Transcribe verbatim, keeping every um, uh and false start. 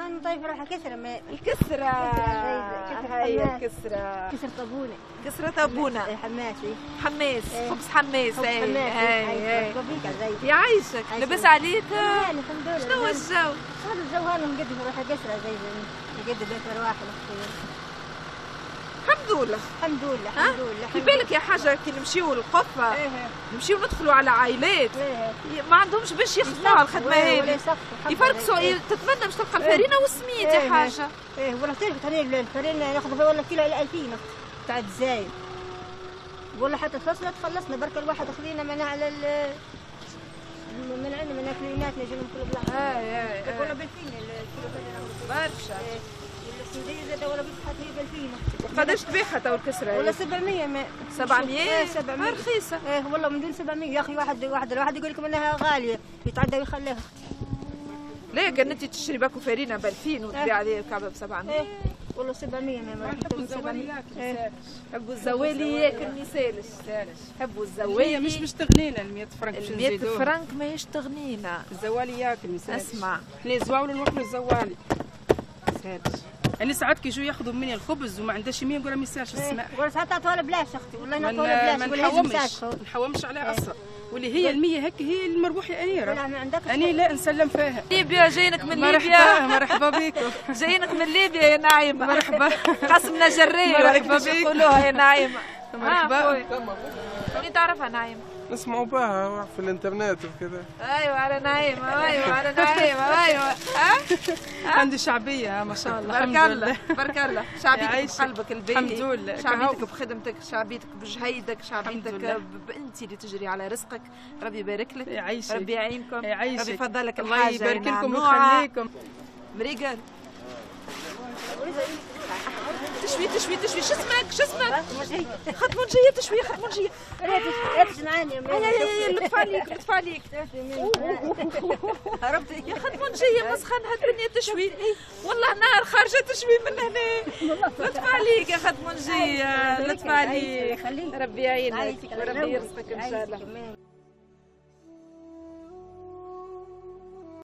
انا طيب راح كسره ما الكسرة هاي الكسرة كسر طابونه كسرة طابونة حماسي حماس خبز حماس هاي هاي زي يعيشك لبس عليك يعني الحمد لله شنو الجو؟ هذا الجو هذا مقدم راح كسره زي مقدم بيت واحد الحمد لله الحمد لله الحمد لله في بالك يا حاجة كي نمشيو للقفة نمشيو ندخلوا على عائلات ما عندهمش باش يخدموا على الخدمة هذه يفرقسوا تتمنى باش تلقى الفرينة والسميد يا حاجة ايه ولا تعرف ثاني الفرينة ياخذوا فيها ولا كيلو على ألفين تاع الزايد ولا حتى فصلت خلصنا برك الواحد خذينا من على ال من عندنا من اكليناتنا جينا نقولوا بلا اي اي ولا بالفين الكيلو برشا السندية زاد ولا بتحط هي بالفين قداش تبيعها تو الكسرة ولا سبعمية ما سبعمية سبعمية رخيصة ايه والله من دون سبعمية يا اخي واحد واحد الواحد يقول لكم انها غالية يتعدى ويخليها ليه كان انت تشتري باكو فرينة ب ألفين وتبيع عليه الكعبة ب سبعمية والله سبعمية ما حبوا الزواليات حبوا الزواليات ما يسالش حبوا الزوالي مش مش تغنينا ال مية فرنك باش نزيدوها مية فرنك ما يشتغنينا الزوالي ياكل مسالش اسمع احنا زواول نروحوا للزوالي مسالش يعني ساعات كي يجوا ياخذوا مني الخبز وما عندهاش مية نقول ما يسالش السماء ولا ساعات عطوها بلاش اختي والله نعطوها بلاش ما نحومش ما نحومش عليها اصلا واللي هي المية هيك هي المربوح يا أنيرة أني لا نسلم فيها ليبيا جايينك من ليبيا مرحبا مرحبا بكم جايينك من ليبيا يا نعيمة مرحبا قسمنا جرية مرحبا بك يقولوها يا نعيمة مرحبا شنو تعرفها نعيمة؟ نسمعوا بها في الانترنت وكذا. ايوه على نعيمة ايوه على نعيمة ايوه ها عندي شعبية ما شاء الله بارك الله بارك الله شعبيتك بقلبك الباهي الحمد لله شعبيتك بخدمتك شعبيتك بجهيدك شعبيتك انت اللي تجري على رزقك ربي يبارك لك يعيشك ربي يعينكم يعيشك ربي يفضلك الله يبارك لكم ويخليكم مريقل تشوي تشوي تشوي شو اسمك شو اسمك خدمونجية تشوي خدمونجية لا تسمعني يا لطف عليك لطف عليك هربتي يا خدمونجية مسخن هالدنيا تشوي والله نار خارجة تشوي من هنا لطف عليك يا خدمونجية لطف عليك ربي يعينك وربي يرزقك ان شاء الله